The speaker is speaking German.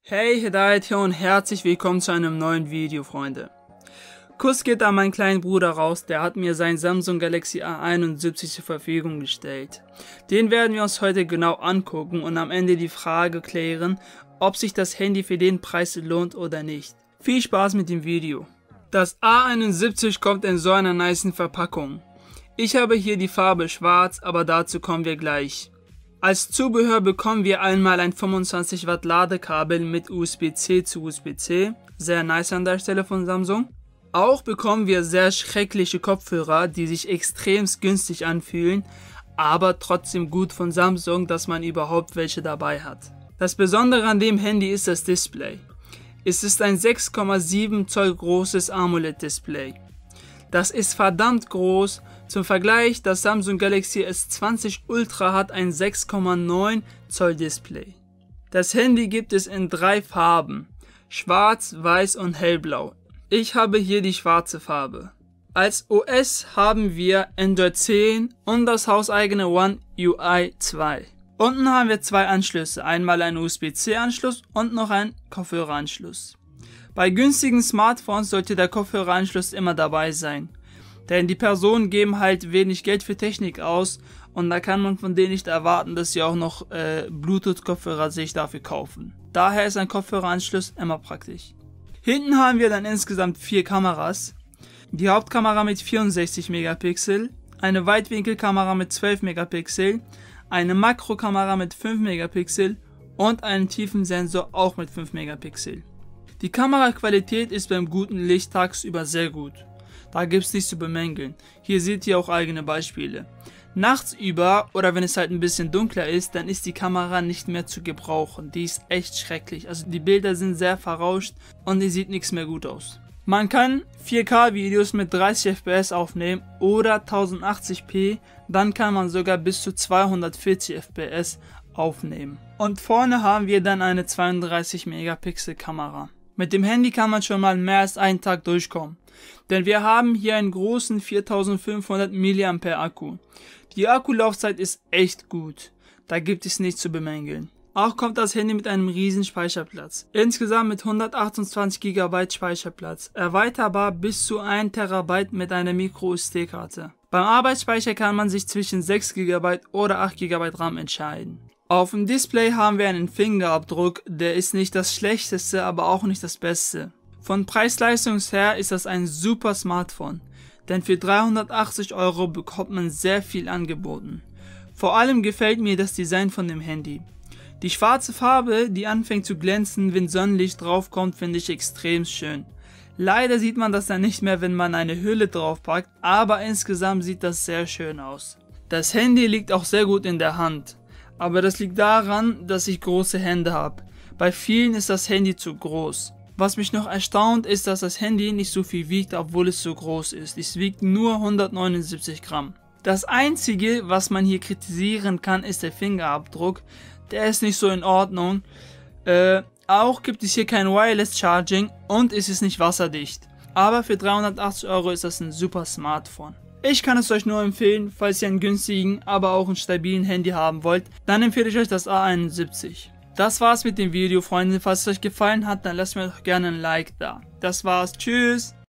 Hey, Hidayat hier und herzlich willkommen zu einem neuen Video, Freunde. Kuss geht an meinen kleinen Bruder raus, der hat mir sein Samsung Galaxy A71 zur Verfügung gestellt. Den werden wir uns heute genau angucken und am Ende die Frage klären, ob sich das Handy für den Preis lohnt oder nicht. Viel Spaß mit dem Video. Das A71 kommt in so einer nicen Verpackung. Ich habe hier die Farbe schwarz, aber dazu kommen wir gleich. Als Zubehör bekommen wir einmal ein 25 Watt Ladekabel mit USB-C zu USB-C, sehr nice an der Stelle von Samsung. Auch bekommen wir sehr schreckliche Kopfhörer, die sich extrem günstig anfühlen, aber trotzdem gut von Samsung, dass man überhaupt welche dabei hat. Das Besondere an dem Handy ist das Display. Es ist ein 6,7 Zoll großes AMOLED-Display. Das ist verdammt groß. Zum Vergleich, das Samsung Galaxy S20 Ultra hat ein 6,9 Zoll Display. Das Handy gibt es in 3 Farben, schwarz, weiß und hellblau. Ich habe hier die schwarze Farbe. Als OS haben wir Android 10 und das hauseigene One UI 2. Unten haben wir 2 Anschlüsse, einmal einen USB-C Anschluss und noch einen Kopfhöreranschluss. Bei günstigen Smartphones sollte der Kopfhöreranschluss immer dabei sein. Denn die Personen geben halt wenig Geld für Technik aus und da kann man von denen nicht erwarten, dass sie auch noch Bluetooth-Kopfhörer sich dafür kaufen. Daher ist ein Kopfhöreranschluss immer praktisch. Hinten haben wir dann insgesamt 4 Kameras. Die Hauptkamera mit 64 Megapixel, eine Weitwinkelkamera mit 12 Megapixel, eine Makrokamera mit 5 Megapixel und einen Tiefensensor auch mit 5 Megapixel. Die Kameraqualität ist beim guten Licht tagsüber sehr gut. Da gibt es nichts zu bemängeln. Hier seht ihr auch eigene Beispiele. Nachts über oder wenn es halt ein bisschen dunkler ist, dann ist die Kamera nicht mehr zu gebrauchen. Die ist echt schrecklich. Also die Bilder sind sehr verrauscht und die sieht nichts mehr gut aus. Man kann 4K Videos mit 30 FPS aufnehmen oder 1080p. Dann kann man sogar bis zu 240 FPS aufnehmen. Und vorne haben wir dann eine 32 Megapixel Kamera. Mit dem Handy kann man schon mal mehr als einen Tag durchkommen. Denn wir haben hier einen großen 4500 mAh Akku. Die Akkulaufzeit ist echt gut. Da gibt es nichts zu bemängeln. Auch kommt das Handy mit einem riesen Speicherplatz. Insgesamt mit 128 GB Speicherplatz. Erweiterbar bis zu 1 TB mit einer Micro-SD-Karte. Beim Arbeitsspeicher kann man sich zwischen 6 GB oder 8 GB RAM entscheiden. Auf dem Display haben wir einen Fingerabdruck, der ist nicht das schlechteste, aber auch nicht das beste. Von Preis-Leistung her ist das ein super Smartphone, denn für 380 € bekommt man sehr viel angeboten. Vor allem gefällt mir das Design von dem Handy. Die schwarze Farbe, die anfängt zu glänzen, wenn Sonnenlicht draufkommt, finde ich extrem schön. Leider sieht man das dann nicht mehr, wenn man eine Hülle draufpackt, aber insgesamt sieht das sehr schön aus. Das Handy liegt auch sehr gut in der Hand. Aber das liegt daran, dass ich große Hände habe. Bei vielen ist das Handy zu groß. Was mich noch erstaunt ist, dass das Handy nicht so viel wiegt, obwohl es so groß ist. Es wiegt nur 179 Gramm. Das einzige, was man hier kritisieren kann, ist der Fingerabdruck. Der ist nicht so in Ordnung. Auch gibt es hier kein Wireless Charging und es ist nicht wasserdicht. Aber für 380 € ist das ein super Smartphone. Ich kann es euch nur empfehlen, falls ihr einen günstigen, aber auch einen stabilen Handy haben wollt, dann empfehle ich euch das A71. Das war's mit dem Video, Freunde. Falls es euch gefallen hat, dann lasst mir doch gerne ein Like da. Das war's. Tschüss!